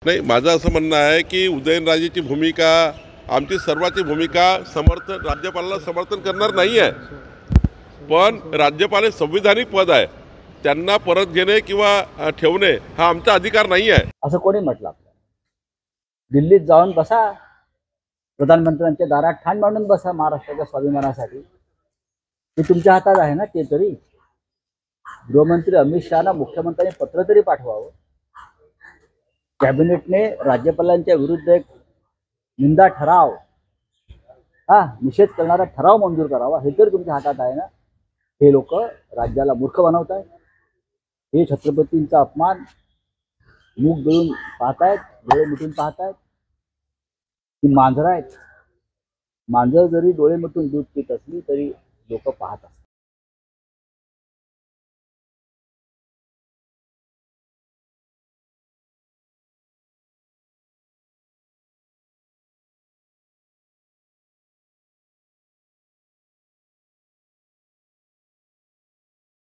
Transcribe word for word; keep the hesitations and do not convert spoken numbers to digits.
नाही, माझं असं म्हणणं आहे की उदयनराजेची भूमिका, आमची सर्वांची भूमिका समर्थन राज्यपालाला समर्थन करणार नाही आहे. पण राज्यपाल हे संविधानिक पद आहे, त्यांना परत घेणे किंवा अ, ठेवणे हा आमचा अधिकार नाही आहे. असं कोणी म्हटलं? दिल्लीत जाऊन बसा, प्रधानमंत्र्यांच्या दारात ठाण मांडून बसा महाराष्ट्राच्या स्वाभिमानासाठी. ते तुमच्या हातात आहे ना. ते तरी गृहमंत्री अमित शहाना मुख्यमंत्र्यांनी पत्र तरी पाठवावं. कॅबिनेटने राज्यपालांच्या विरुद्ध एक निंदा ठराव, हा निषेध करणारा ठराव मंजूर करावा. हे तर तुमच्या हातात आहे ना. हे लोक राज्याला मूर्ख बनवत आहेत. हे छत्रपतींचा अपमान मूग गिळून पाहतायत, डोळे मिटून पाहतायत. ही मांजरं आहेत. मांजर जरी डोळे मिटून दूध पित असली तरी लोक पाहत असतात.